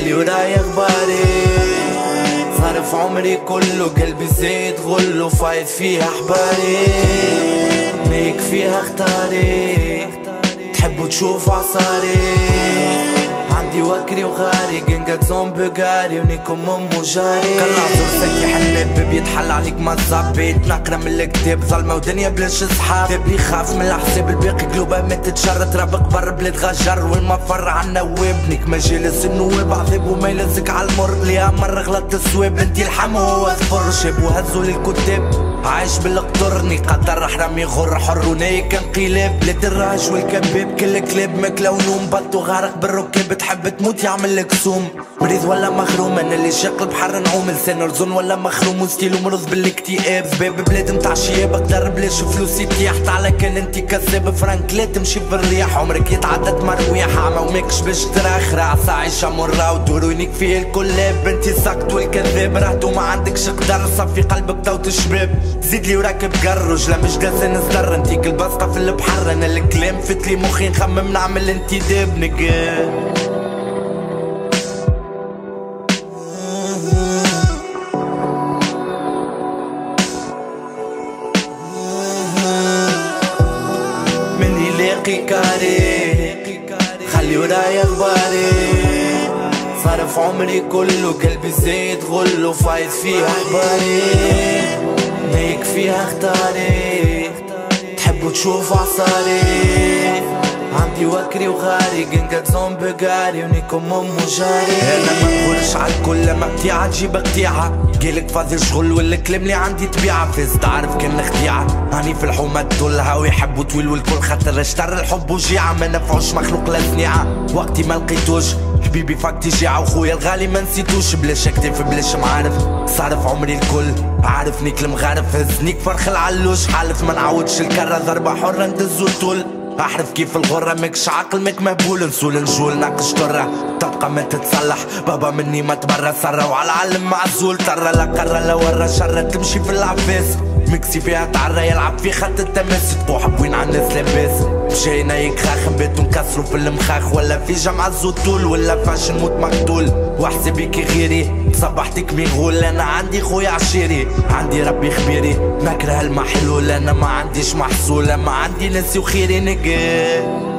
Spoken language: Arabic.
خلي وراي اخباري. صارف عمري كله قلبي زيت غله فايت فيها احباري. ميك فيها اختاري تحبوا تشوفوا عصاري. عندي وكري وغاري جنجات زومبي قاري ونيكم امو جاري. كلا زرسك يحلب بيتحل عليك ما تظبط. نقرا من الكتاب ظلمة ودنيا بلاش صحاب. اللي يخاف من الحساب الباقي قلوبها ما تتشرط. رابق بر بلاد غجر والمفر عنا وابنك مجالس النواب عذاب وما يلزك على المر. ليها مرة غلط السواب انتي الحم وهو صفر. شاب وهزوا للكتاب عايش بالقطرني قدر حرام يغر حر ونايك انقلاب. بلاد الراج والكباب كل كلاب ماكله ونوم. بطو غارق بالركاب تحب تموت يعمل لك سوم. مريض ولا مخروم انا اللي شاق البحر نعوم. لسان رزون ولا مخروم وستيلو مرض بالاكتئاب. باب بلاد متاع شياب اقدر بلاش فلوسي تيحت على كان انتي كذاب. فرانك لا تمشي في الرياح عمرك يتعدد مرويح. عمى وماكش باش تراخ راسة عيشة مرة ودورونيك فيه الكلاب. انتي ساكت والكذاب رهتو ما عندكش قدر. صفي قلبك توت الشباب زيد لي وراكب قروج لا مش جالسة نصدر. انتي كل بسطة في البحر انا الكلام فتلي مخي نخمم نعمل انتداب نقا. من يلاقي كاري خلي وراي اخباري. صارف عمري كله قلبي زيت غله فايت فيها احباري. هيك فيها اختاري تحبوا تشوفوا عصاري. عندي وكري وغاري جنجات زومبي قاري ونيكم امو جاري. انا ما نقولش عالكل لما بتيعة تجيب قطيعة. قالك فاضي شغل والكلام اللي عندي طبيعة. فاز تعرف كان خديعة هاني في الحومة تدلها ويحبوا طويل والكل خاطر اشتر الحب وجيعة. ما نفعوش مخلوق لصنيعة وقتي ما لقيتوش. حبيبي فاكتي جيعة وخويا الغالي ما نسيتوش. بلاش اكتاف بلاش معارف صارف عمري الكل عارف نيك المغارف. هزنيك فرخ العلوش حالف ما نعودش الكرة. ضربة حرة ندزو الطول احرف كيف الغرة. ماكش عقل ماك مهبول نسول نجول ناقش طرة. تبقى ما تتصلح بابا مني ما تبرى سرة. وعلى العلم معزول ترى لا قرة لا ورا شرة. تمشي في العفاس مكسي فيها تعرى يلعب في خط التماس. تبوح بوين على الناس لاباس مشينا يكخاخ بيتو نكسرو في المخاخ. ولا في جمع الزوتول ولا فاش نموت مقتول. واحسبي كي غيري صبحتك ميغول. انا عندي خويا عشيري عندي ربي خبيري. نكره المحلول انا ما عنديش محصول. ما عندي ناسي وخيري نقال.